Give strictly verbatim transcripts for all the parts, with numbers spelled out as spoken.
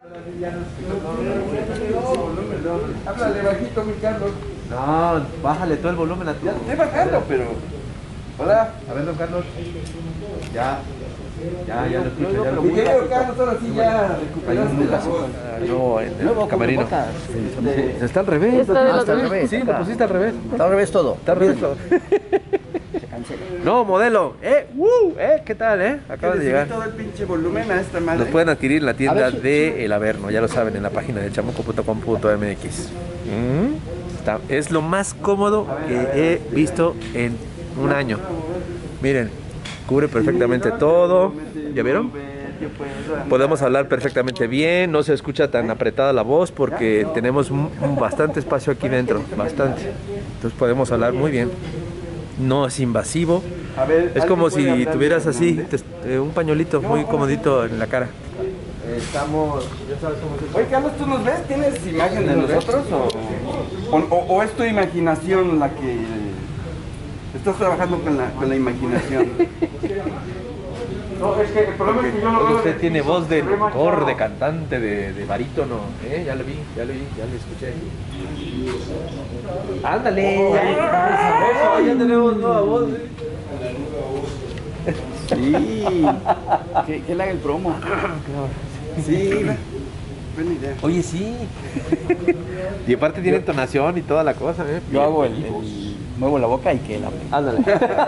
Háblale bajito, mi Carlos. No, bájale todo el volumen a tu... Ya estoy bajando, pero... Hola. A ver, don Carlos. Ya. Ya, ya lo escucho. Ya lo Mi escucho. querido Carlos, ahora sí ya recuperaste la voz. No, en el camerino. Se está al revés. Está del Ah, otro. al revés. Sí, lo pusiste al revés. Está al revés todo. Está al revés todo. No, modelo. Eh, uh, eh, ¿qué tal, eh? Acaba de llegar. todo el pinche volumen a esta madre. Los pueden adquirir en la tienda A ver, de El Averno, ya lo saben, en la página de chamuco punto com punto m x. Mm, está- es lo más cómodo que he visto en un año. Miren, cubre perfectamente todo. ¿Ya vieron? Podemos hablar perfectamente bien, no se escucha tan apretada la voz porque tenemos un- un bastante espacio aquí dentro, bastante. Entonces podemos hablar muy bien. No es invasivo. A ver, Es como ¿alguien puede si hablar tuvieras de así dónde? te- eh, un pañuelito muy comodito en la cara. Estamos, ya sabes cómo es. Oye, Carlos, ¿tú nos ves? ¿Tienes imagen de nosotros o, o, o- o es tu imaginación la que estás trabajando con la, con la imaginación? No, es que el problema es que yo lo Oye, veo. usted tiene voz de locutor, locutor, de cantante, de, de barítono. ¿Eh? Ya lo vi, ya lo vi, ya lo escuché. Ándale, ya, ya tenemos nueva voz. ¿eh? Sí, Que, que le haga el promo. sí, buena idea. Oye, sí. Y aparte tiene entonación y toda la cosa, ¿eh? Yo hago el, el- muevo la boca y que la... Ándale.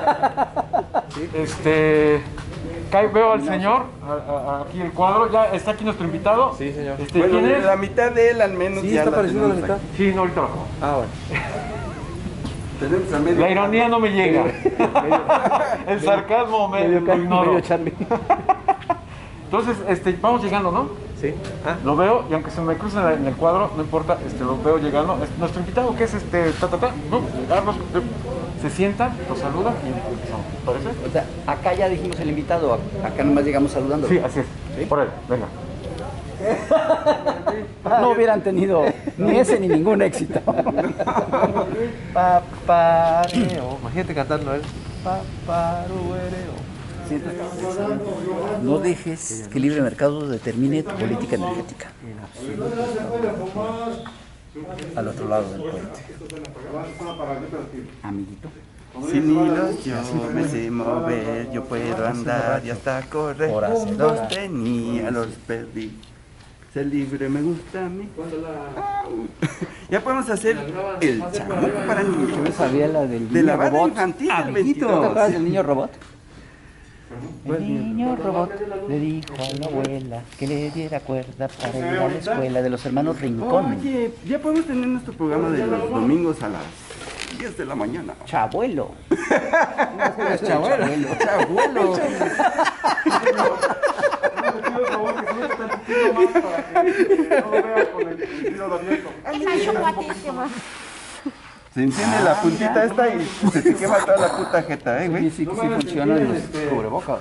Este. Cae, veo al señor, a- a- aquí el cuadro, ya está aquí nuestro invitado. Sí, señor. Este, Bueno, ¿quién es? la mitad de él al menos Sí, ya está la pareciendo a la tenemos mitad. aquí. Sí, no, ahorita lo pongo. Ah, bueno. Tenemos a medio. La ironía no me llega. El sarcasmo me Medio, lo Carlos, ignoro. medio Charlie. Entonces, este, vamos llegando, ¿no? Sí. Ah, Lo veo y aunque se me cruce en el- en el cuadro, no importa, este, lo veo llegando. Es nuestro invitado, que es este, ta, ta, ta, ¿no? Llegarnos, se sienta, nos saluda y empezamos. ¿Parece? O sea, acá ya dijimos el invitado, a- acá nomás llegamos saludando. Sí, así es. Por ahí, venga. No hubieran tenido ni ese ni ningún éxito. papareo. Imagínate cantando él. Paparuereo. No dejes que el libre mercado determine tu política energética. Al otro lado del puente. Amiguito. Sin hilos yo me sé mover, yo puedo andar y hasta correr. Por hacer Los nada. tenía, los perdí. Ser libre me gusta a mí. Au. Ya podemos hacer el chamuco para niños. Yo sabía la del De niño la banda robot. infantil del Amiguito, veintidós. ¿te acuerdas del niño robot? El niño robot le dijo a la abuela que le diera cuerda para ir a la escuela de los hermanos Rincón. Oye, ya podemos tener nuestro programa de los domingos a las diez de la mañana. Chabuelo. Chabuelo. Chabuelo. Se enciende la puntita esta y se te quema toda la puta jeta, eh, Sí, güey. sí, sí funcionan los cubrebocas.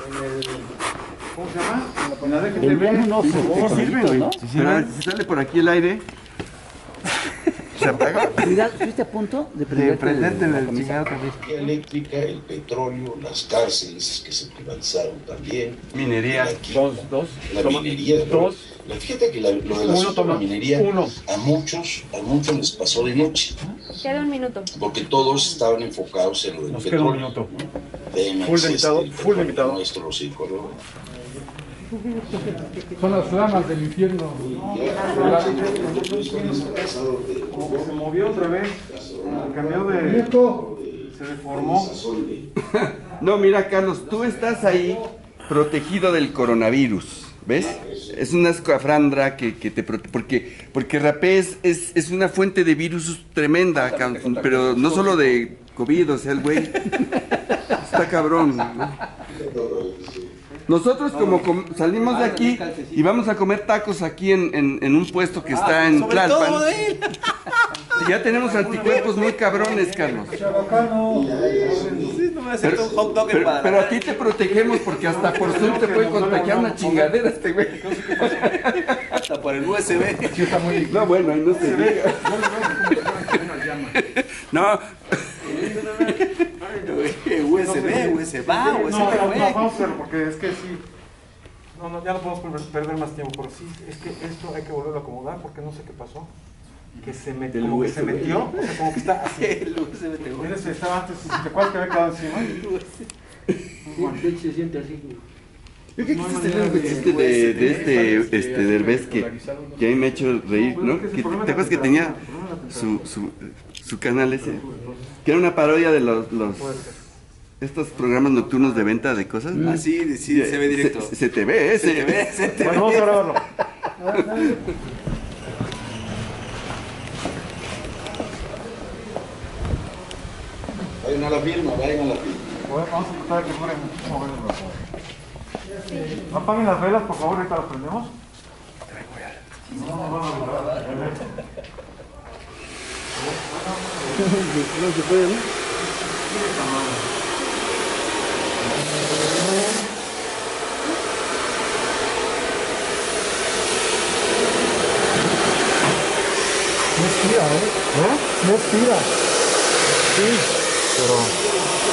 Vendían unos Sí sirve, güey. ¿no? Pero si sale por aquí el aire, se apaga. Cuidado, ¿estuviste a punto de De prenderte prenderte en la el camisa? chingado también. energía eléctrica, el petróleo, las cárceles que se privatizaron también. Minería. La química, Dos, dos. La Toma. minería. Dos. La- Fíjate que la- lo de la, Uno, toma. la minería Uno. a muchos, a muchos les pasó de noche, Queda un minuto. porque todos estaban enfocados en lo del Nos queda un petróleo. minuto. Pemex, Full limitado, este, el full petróleo limitado. nuestro, los hijos, ¿no? Son las flamas del infierno. Se movió otra vez. Cambió de. Se deformó. No, mira, Carlos, tú estás ahí protegido del coronavirus, ¿ves? Es una escafandra que, que te protege, porque, porque rapé es, es, es una fuente de virus tremenda, cabrón, pero no solo de COVID, o sea, el güey está cabrón, ¿no? Nosotros como com- salimos de aquí y vamos a comer tacos aquí en, en, en un puesto que está en Tlalpan. Y ya tenemos anticuerpos muy cabrones, Carlos. Pero, pero- pero a ti te protegemos porque hasta por Zoom te puede contagiar una chingadera este güey. Hasta por el U S B. No, bueno, ahí no se diga. No. U S B, U S B, U S B. No, vamos a hacerlo porque es que sí. No, no, ya no podemos perder, perder más tiempo, pero sí, es que esto hay que volverlo a acomodar porque no sé qué pasó. Que se metió, como que se metió, o sea, como que está así. El U S B te Mira, se estaba antes, ¿te acuerdas que había quedado encima? Sí, se siente así. Yo creo que este es el chiste de, de este, este Derbez que, que a mí me ha hecho reír, ¿no? Que, ¿te acuerdas que tenía su, su, su canal ese? Que era una parodia de los, los estos programas nocturnos de venta de cosas. Ah, sí, sí, se ve directo. Se, se te ve, ese. Se te ve, se te ve. Bueno, vamos a grabarlo. Vayan a la firma, vayan a la firma. Bueno, vamos a tratar de que dure muchísimo menos. Apaguen las velas, por favor, ahorita las prendemos. No, no, no, No se puede, ¿no? no estira, ¿eh? ¿Eh? No estira. Sí, pero...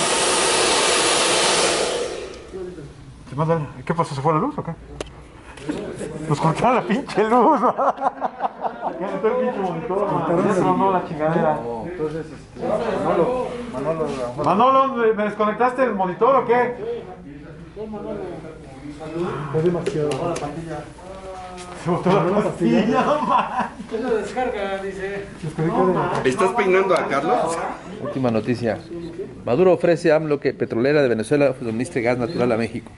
¿Qué más, dale? ¿Qué pasó? ¿Se fue la luz o qué? Nos cortaron la pinche luz. Ya está el pinche monitor. Ya se mandó la chingadera. Entonces, este... Manolo, Manolo... Manolo, ¿me me desconectaste el monitor o qué? Es demasiado. Se botó la pastilla, no manches. Eso descarga, dice. ¿Estás peinando a Carlos? Última noticia. Maduro ofrece a AMLO que petrolera de Venezuela suministre gas natural a México.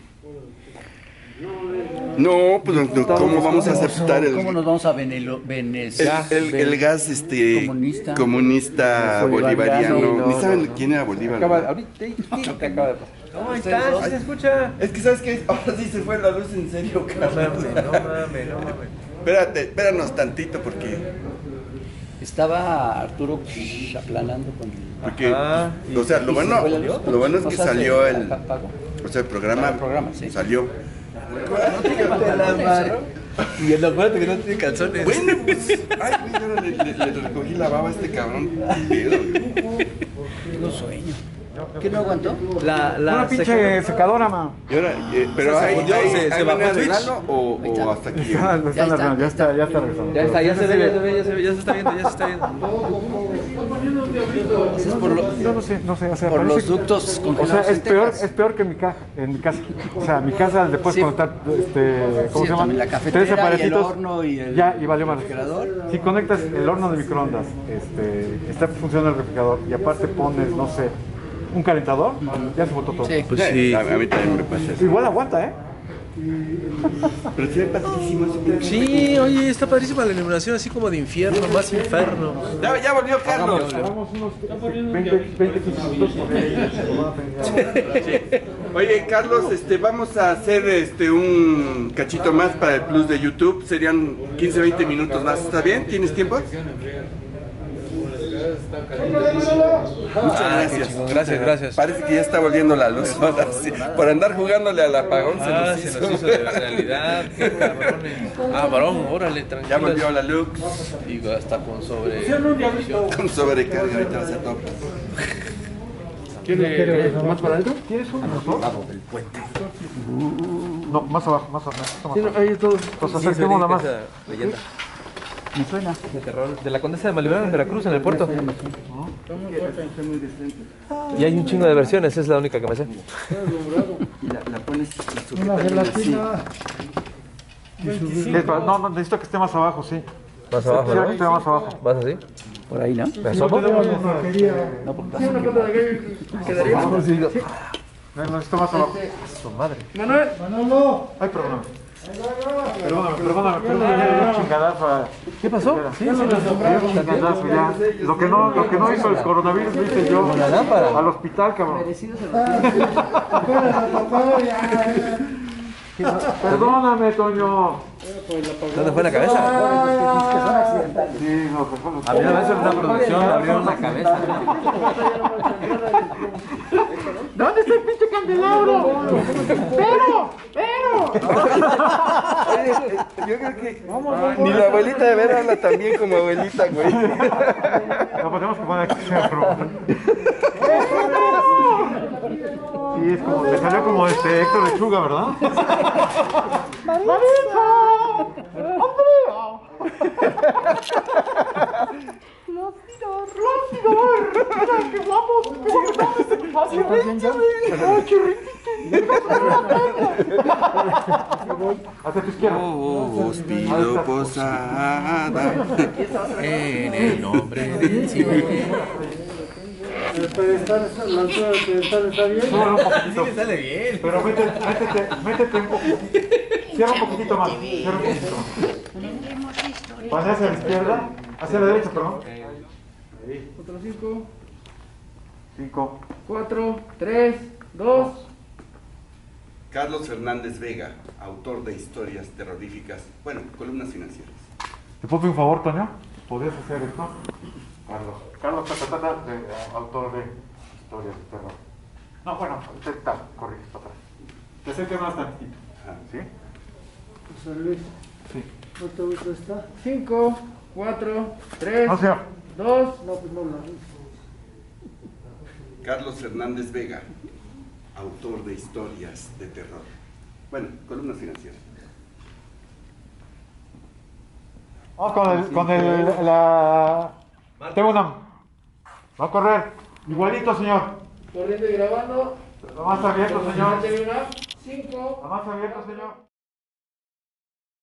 No, pues no, ¿cómo vamos a aceptar el, ¿Cómo nos vamos a venelo, el, Venezuela? el, el gas este Comunista. comunista bolivariano? bolivariano. Ni saben quién era Bolívar. Acaba, ¿no? ahorita, ¿qué acaba de pasar? No, ahí está, sí se escucha. Es que sabes que ahora sí se fue la luz en serio, No Carlos. mames, no mames, no mames. Espérate, espéranos tantito porque Estaba Arturo pues, aplanando con el... porque Ajá. o sea, lo ¿Y bueno se fue la luz? lo bueno es O que sea, se salió el apagó. o sea, el programa, El programa, sí. salió. No tiene pantalones, ¿eh? Y el acuérdate que no tiene calzones. Bueno, pues, ay, güey, ahora le, le, le recogí la baba a este cabrón. Qué pedo, güey. Tengo sueño. ¿Qué no aguantó? La, la Una pinche secadora, ma. Y ahora, eh, pero hay, fundió, hay, se- hay se bajó manera el de switch. arreglarlo o, o hasta aquí. Ya, güey? está, está, ya está, ya está regresando. Ya está, ya se ve, ya se ve, ya se ve, ya se está viendo, ya se está viendo. Es por, lo- Yo no sé, no sé, o sea, por parece los que- ductos O sea, congelados es en peor, Texas. es peor que en mi casa, en mi casa. O sea, mi casa le puedes Sí. conectar, este, ¿cómo Sí, se llama? también la cafetera Tres y el aparatitos. horno y el ya, y valió más. refrigerador. Si conectas el horno de microondas, este, está funcionando el refrigerador y aparte pones, no sé, un calentador, ya se botó todo. Sí. Pues sí. A, a mí también me pasa eso. Igual aguanta, ¿eh? Pero sí, es padrísimo ese pinche. Sí, oye, está padrísima la iluminación, así como de infierno, más inferno. Ya, ya volvió Carlos. Hagamos unos veinte, veinte, quince minutos. Oye, Carlos, este, vamos a hacer este un cachito más para el plus de YouTube. Serían quince, veinte minutos más. ¿Está bien? ¿Tienes tiempo? Muchas Ah, qué gracias. chingón, gracias, gracias. Parece que ya está volviendo la luz. Ahora sí. Por andar jugándole al apagón Ah, se se nos nos hizo. hizo de realidad, qué cabrones. Ah, varón, órale, tranquilo. Ya volvió la luz Digo, hasta con sobre. con sobrecarga. Ahorita va a ser todo. ¿Quiere más para adentro? ¿Quieres un motor? No, más abajo, más abajo. Más Sí, no, abajo. ahí todos. Pues acerquémosla más. Esa leyenda Me suena. de terror. De la condesa de Malibran en Veracruz, en el puerto. Y hay un chingo de versiones, es la única que me sé. Y la, la pones la sujetas así. Es para- No, no, necesito que esté más abajo, sí. Más abajo, Quisiera que esté ¿no? más abajo. ¿Vas así? Por ahí, ¿no? ¿Me asomo? No, necesito más abajo. Su madre. Ay, perdóname. Perdóname, perdóname, perdóname. Chingadazo. ¿Qué pasó? Sí, sí, chingadazo ya. Lo que no, lo que no hizo el coronavirus lo hice yo. Con la lámpara. Al hospital, cabrón. Perdóname, Toño. ¿Dónde fue la cabeza? Sí, no, pues, bueno. Había veces una producción, abrieron la cabeza. ¿Dónde está el pinche candelabro? ¡Pero! ¡Pero! Yo creo que ni la abuelita de ver habla tan bien como abuelita, güey. Lo tenemos que poner aquí, cabrón. Sí, Sí, es como, le salió como este Héctor Lechuga, ¿verdad? ¡Maritza! ¡Andrea! ¡Flotidor! ¡Flotidor! ¡Mira qué guapos! ¡Qué guapos este espacio! ¡Ay, qué rico! Hacia tu izquierda. Oh, os pido posada. En el nombre del cielo. El pedestal, la altura del pedestal está bien. Súbelo un poquitito. Sí le sale bien. Pero métete, métete, métete un poquitito. Cierra un poquitito más. Cierra un poquitito más. Pasa hacia la izquierda. Hacia la derecha, perdón. Ahí. Otro cinco, Cinco. cuatro, tres, dos. Carlos Fernández Vega, autor de historias terroríficas, bueno, columnas financieras. ¿Te puedo pedir un favor, Toño? ¿Podrías hacer esto? Carlos. Carlos, ta, ta, ta, de, eh, autor de historias de terror. No, bueno, usted está, corrige, para atrás. Te acerques más tantito. ¿Sí? José Luis, Sí. ¿no te gusta esta? cinco, cuatro, tres, No, señor. dos. No, pues no la. Carlos Fernández Vega, autor de historias de terror. Bueno, columnas financieras. Vamos con el, con el, la... Tengo una... Va a correr. Igualito, señor. Corriendo y grabando. Lo más abierto, señor. cinco. Lo más abierto, señor.